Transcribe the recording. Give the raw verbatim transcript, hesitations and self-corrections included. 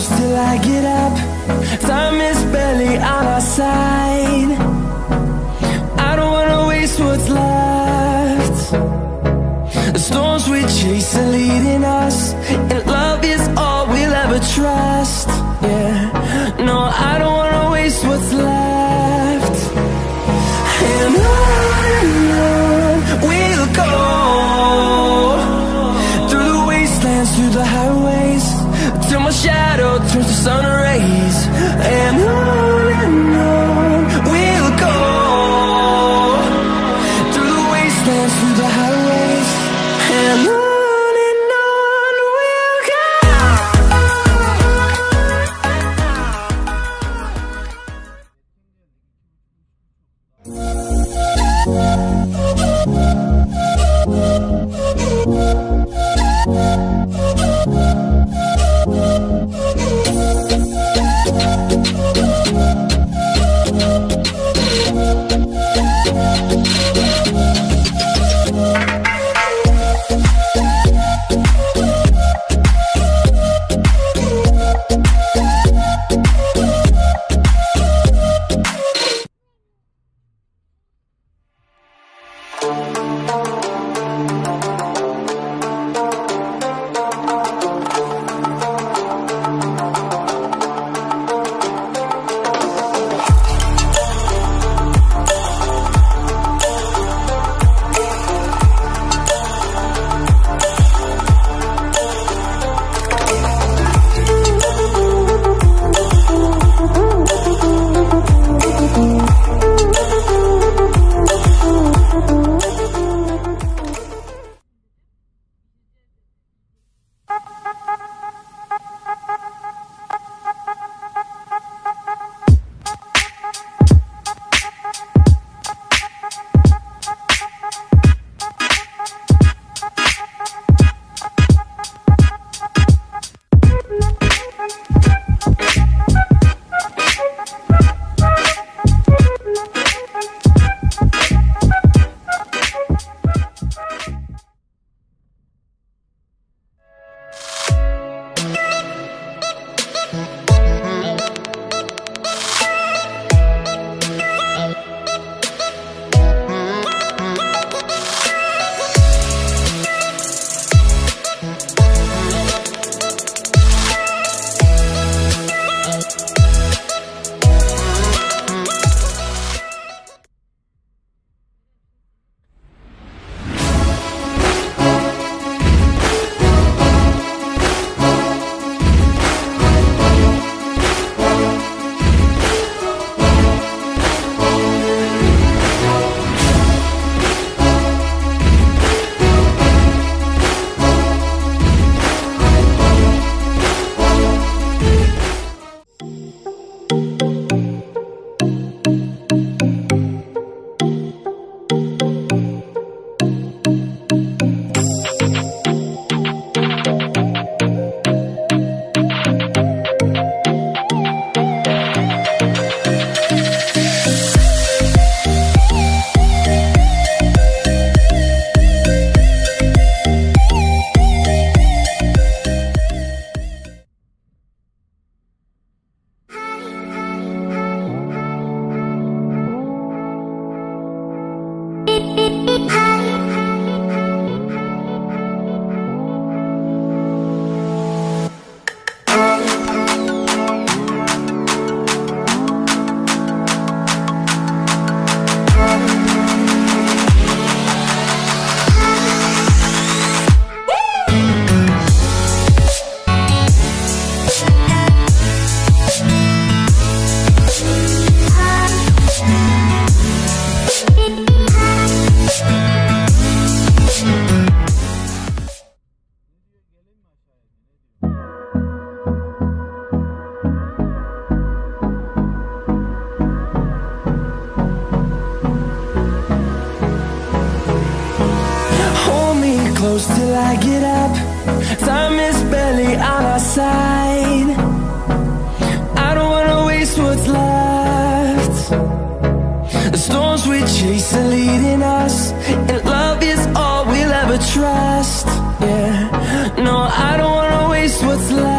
close till I get up. Time is barely on our side. I don't wanna waste what's left. The storms we chase are leading us, and love is all we'll ever trust. Yeah, no, I don't wanna waste what's left. And on and on we'll go, through the wastelands, through the highways, till my shadow turns to sun rays. And on and on we'll go, through the wastelands, through the highways, and on. close till I get up. Time is barely on our side. I don't wanna waste what's left. The storms we chase are leading us, and love is all we'll ever trust. Yeah, no, I don't wanna waste what's left.